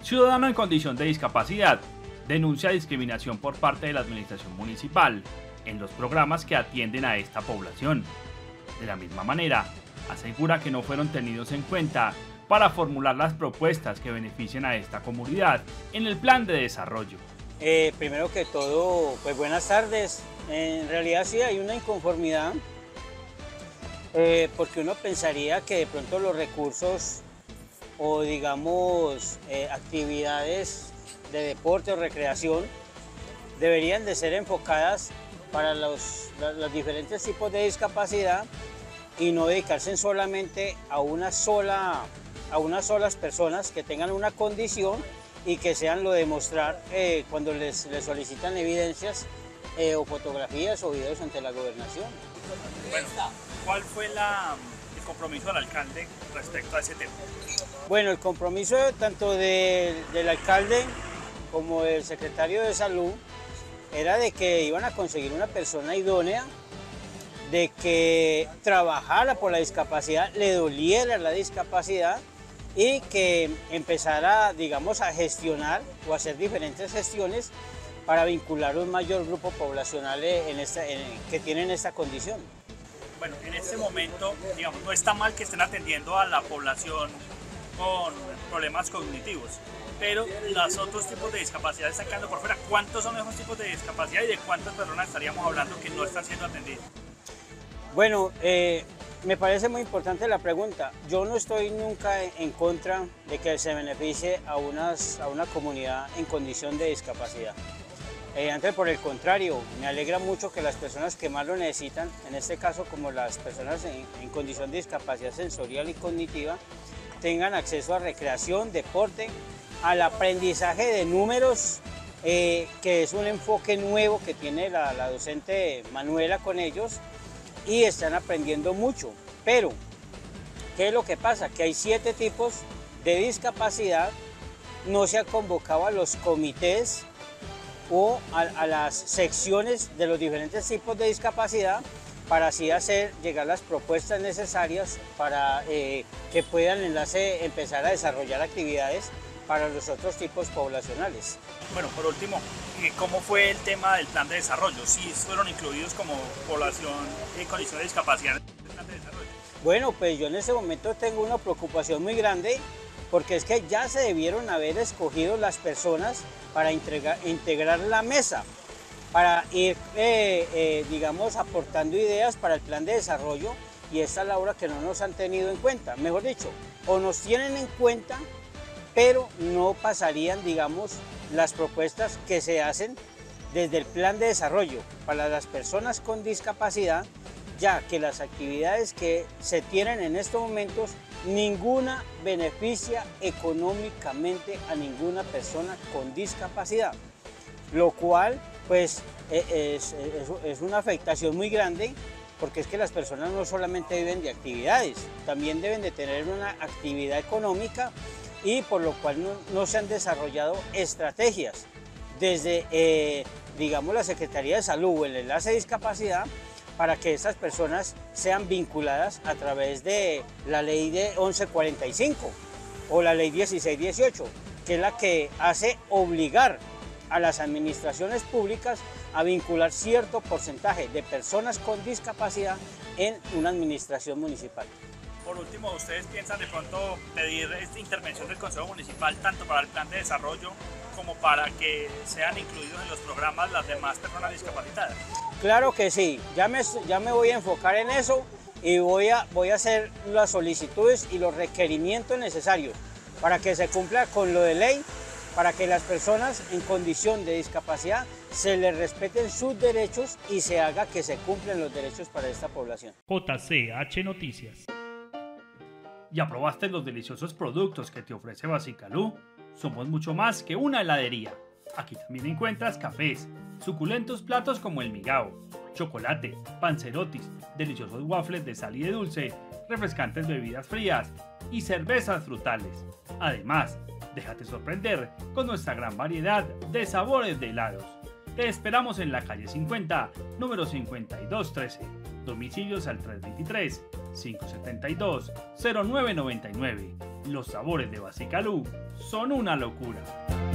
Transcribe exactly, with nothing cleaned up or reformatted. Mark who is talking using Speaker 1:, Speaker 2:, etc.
Speaker 1: Ciudadano en condición de discapacidad denuncia discriminación por parte de la administración municipal en los programas que atienden a esta población. De la misma manera, asegura que no fueron tenidos en cuenta para formular las propuestas que beneficien a esta comunidad en el plan de desarrollo.
Speaker 2: Eh, primero que todo, pues buenas tardes. En realidad sí hay una inconformidad, eh, porque uno pensaría que de pronto los recursos o digamos eh, actividades de deporte o recreación deberían de ser enfocadas para los, los diferentes tipos de discapacidad y no dedicarse solamente a una sola, a unas solas personas que tengan una condición y que sean lo de mostrar eh, cuando les, les solicitan evidencias eh, o fotografías o videos ante la gobernación.
Speaker 1: Bueno, ¿cuál fue la, el compromiso del alcalde respecto a ese tema?
Speaker 2: Bueno, el compromiso tanto de, del alcalde como del secretario de salud era de que iban a conseguir una persona idónea, de que trabajara por la discapacidad, le doliera la discapacidad y que empezara, digamos, a gestionar o a hacer diferentes gestiones para vincular un mayor grupo poblacional en esta, en, que tienen esta condición.
Speaker 1: Bueno, en este momento, digamos, no está mal que estén atendiendo a la población con problemas cognitivos, pero los otros tipos de discapacidad están quedando por fuera. ¿Cuántos son esos tipos de discapacidad y de cuántas personas estaríamos hablando que no están siendo atendidas?
Speaker 2: Bueno, eh, me parece muy importante la pregunta. Yo no estoy nunca en contra de que se beneficie a, unas, a una comunidad en condición de discapacidad. Eh, antes, por el contrario, me alegra mucho que las personas que más lo necesitan, en este caso como las personas en, en condición de discapacidad sensorial y cognitiva, tengan acceso a recreación, deporte, al aprendizaje de números, eh, que es un enfoque nuevo que tiene la, la docente Manuela con ellos, y están aprendiendo mucho. Pero, ¿qué es lo que pasa? Que hay siete tipos de discapacidad, no se ha convocado a los comités o a, a las secciones de los diferentes tipos de discapacidad para así hacer llegar las propuestas necesarias para eh, que puedan enlace, empezar a desarrollar actividades para los otros tipos poblacionales.
Speaker 1: Bueno, por último, ¿cómo fue el tema del plan de desarrollo? ¿Sí fueron incluidos como población en condición de discapacidad en el plan de desarrollo?
Speaker 2: Bueno, pues yo en este momento tengo una preocupación muy grande porque es que ya se debieron haber escogido las personas para integrar, integrar la mesa, para ir, eh, eh, digamos, aportando ideas para el plan de desarrollo, y esta es la hora que no nos han tenido en cuenta. Mejor dicho, o nos tienen en cuenta, pero no pasarían, digamos, las propuestas que se hacen desde el plan de desarrollo para las personas con discapacidad, ya que las actividades que se tienen en estos momentos, ninguna beneficia económicamente a ninguna persona con discapacidad, lo cual pues es, es, es una afectación muy grande, porque es que las personas no solamente viven de actividades, también deben de tener una actividad económica, y por lo cual no, no se han desarrollado estrategias desde, eh, digamos, la Secretaría de Salud o el Enlace de Discapacidad para que esas personas sean vinculadas a través de la ley de once cuarenta y cinco o la ley dieciséis dieciocho, que es la que hace obligar a las administraciones públicas a vincular cierto porcentaje de personas con discapacidad en una administración municipal.
Speaker 1: Por último, ¿ustedes piensan de pronto pedir esta intervención del Consejo Municipal tanto para el plan de desarrollo como para que sean incluidos en los programas las demás personas discapacitadas?
Speaker 2: Claro que sí, ya me, ya me voy a enfocar en eso y voy a, voy a hacer las solicitudes y los requerimientos necesarios para que se cumpla con lo de ley, para que las personas en condición de discapacidad se les respeten sus derechos y se haga que se cumplan los derechos para esta población.
Speaker 1: J C H Noticias. ¿Ya probaste los deliciosos productos que te ofrece Basicalú? Somos mucho más que una heladería. Aquí también encuentras cafés, suculentos platos como el migao, chocolate, panzerotis, deliciosos waffles de sal y de dulce, refrescantes bebidas frías y cervezas frutales. Además, déjate sorprender con nuestra gran variedad de sabores de helados. Te esperamos en la calle cincuenta, número cincuenta y dos trece. Domicilios al tres dos tres, cinco siete dos, cero nueve nueve nueve. Los sabores de Basicalú son una locura.